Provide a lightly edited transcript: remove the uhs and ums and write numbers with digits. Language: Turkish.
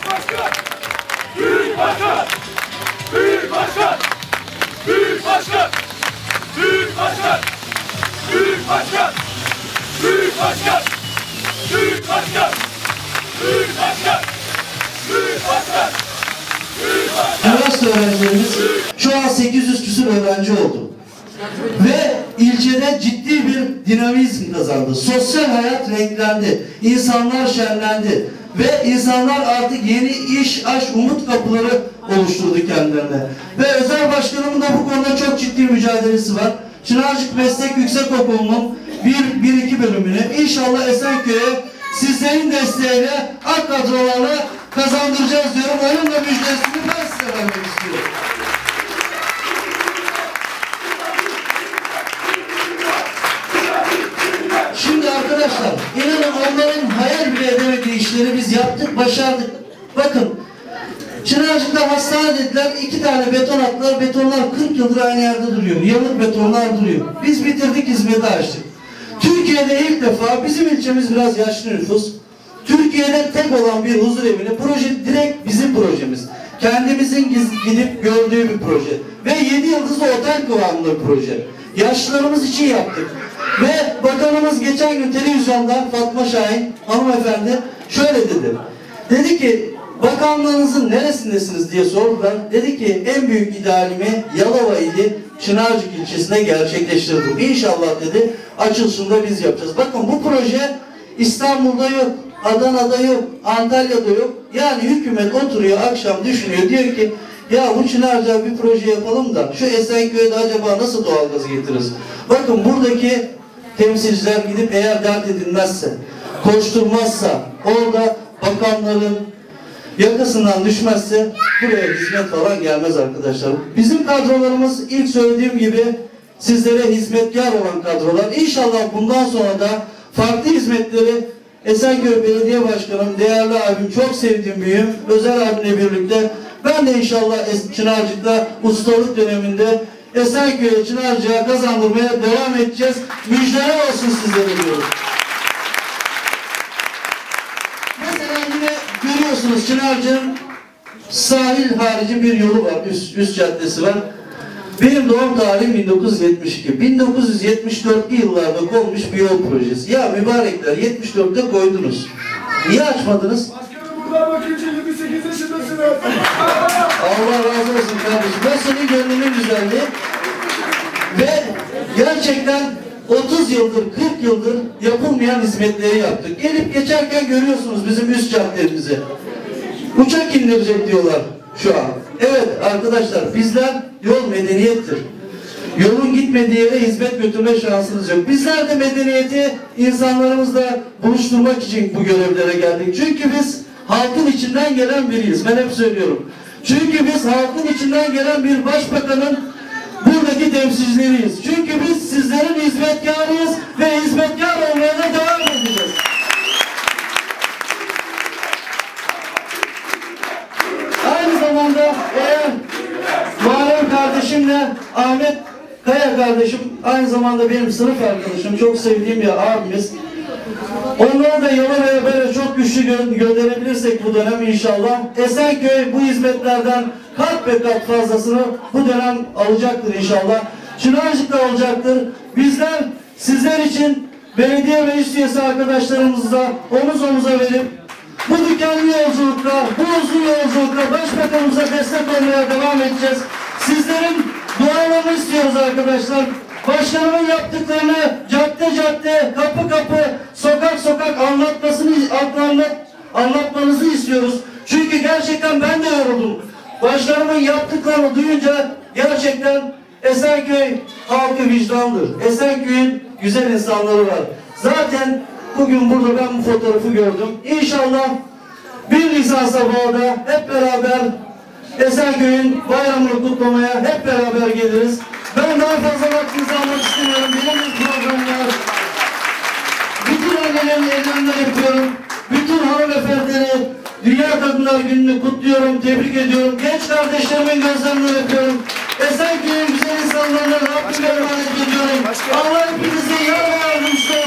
başkan! Büyük başkan! Büyük başkan! Büyük başkan! Büyük başkan! Büyük başkan! Büyük başkan! Büyük başkan! Büyük başkan! Büyük başkan! Büyük başkan! Üniversite öğrencilerimiz şu an 800 küsur öğrenci oldu. Ve ilçede ciddi bir dinamizm kazandı. Sosyal hayat renklendi. İnsanlar şenlendi. Ve insanlar artık yeni iş, aş, umut kapıları oluşturdu kendilerine. Ve özel başkanımın da bu konuda çok ciddi mücadelesi var. Çınarcık Meslek Yüksekokulu'nun 1-2 bölümünü inşallah Esenköy'e sizlerin desteğiyle AK kadrolarla kazandıracağız diyorum. Onun da müjdesini ben size vermek istiyorum. Şimdi arkadaşlar, inanın onların hayal bile edemediği işleri biz yaptık, başardık. Bakın, Çınarcık'ta hastane dediler, 2 tane beton attılar, betonlar 40 yıldır aynı yerde duruyor. Yanık betonlar duruyor. Biz bitirdik, hizmeti açtık. Türkiye'de ilk defa, bizim ilçemiz biraz yaşlı nüfus, Türkiye'de tek olan bir huzur evini, proje direkt bizim projemiz. Kendimizin gidip gördüğü bir proje. Ve 7 yıldızlı otel kıvamında bir proje. Yaşlılarımız için yaptık. Ve bakanımız geçen gün televizyonda Fatma Şahin hanımefendi şöyle dedi. Dedi ki bakanlığınızın neresindesiniz diye sordular. Dedi ki en büyük idealimi Yalova ili Çınarcık ilçesinde gerçekleştirdim. İnşallah dedi açılışında biz yapacağız. Bakın bu proje İstanbul'da yok, Adana'da yok, Antalya'da yok. Yani hükümet oturuyor akşam düşünüyor diyor ki ya bu Çınarcık'a bir proje yapalım da şu Esenköy'de acaba nasıl doğalgaz getiririz? Bakın buradaki temsilciler gidip eğer dert edilmezse, koşturmazsa, orada bakanların yakasından düşmezse buraya hizmet falan gelmez arkadaşlar. Bizim kadrolarımız ilk söylediğim gibi sizlere hizmetkar olan kadrolar. İnşallah bundan sonra da farklı hizmetleri Esenköy Belediye Başkanım, değerli abim, çok sevdiğim büyüğüm, Özel abimle birlikte ben de inşallah Çınarcık'ta ustalık döneminde Esenköy'e, Çınarcık'a kazandırmaya devam edeceğiz. Müjdeler olsun sizlere diyorum. Mesela yine görüyorsunuz Çınarcık'ın sahil harici bir yolu var, üst caddesi var. Benim doğum tarihim 1972. 1974'lü yıllarda konmuş bir yol projesi. Ya mübarekler 74'te koydunuz. Niye açmadınız? Başkanım buradan bakınca 28 yaşındasınız. Allah razı olsun kardeşim. Ben senin gönlünün güzelliği. Ve gerçekten 30 yıldır, 40 yıldır yapılmayan hizmetleri yaptık. Gelip geçerken görüyorsunuz bizim üst caddemizi. Uçak indirecek diyorlar şu an. Evet arkadaşlar, bizler yol medeniyettir. Yolun gitmediği yere hizmet götürme şansınız yok. Bizler de medeniyeti insanlarımızla buluşturmak için bu görevlere geldik. Çünkü biz halkın içinden gelen biriyiz. Ben hep söylüyorum. Çünkü biz halkın içinden gelen bir başbakanın buradaki temsilcileriyiz. Çünkü biz sizlerin hizmetkarıyız ve hizmetkar olmaya da devam edeceğiz. Aynı zamanda eğer Muharrem kardeşimle Ahmet Kaya kardeşim aynı zamanda benim sınıf arkadaşım, çok sevdiğim bir abimiz. Onları da Yalova'ya böyle çok güçlü gönderebilirsek bu dönem inşallah Esenköy bu hizmetlerden kat be kat fazlasını bu dönem alacaktır inşallah. Çınarcık'ta olacaktır. Bizler sizler için belediye meclis üyesi arkadaşlarımızla omuz omuza verip bu dikenli yolculukta, bu uzun yolculukta başbakanımıza destek olmaya devam edeceğiz. Sizlerin dualarını istiyoruz arkadaşlar. Başkanımın yaptıklarını cadde cadde, kapı kapı, sokak sokak anlatmanızı istiyoruz. Çünkü gerçekten ben de yoruldum. Başkanımın yaptıklarını duyunca gerçekten Esenköy halkı vicdandır. Esenköy'ün güzel insanları var. Zaten bugün burada ben bu fotoğrafı gördüm. İnşallah 1 Nisan sabahında hep beraber Esenköy'ün bayramını kutlamaya hep beraber geliriz. Ben daha fazla vaktinizi almak istemiyorum. Benim bir program var. Bütün annelerin ellerinden öpüyorum. Bütün hanımefendileri Dünya Kadınlar Günü'nü kutluyorum, tebrik ediyorum. Genç kardeşlerimin gözlerinden öpüyorum. Esenköy'ün güzel insanlarına Rabbime emanet ediyorum. Allah hepinizi yar ve yardımcısı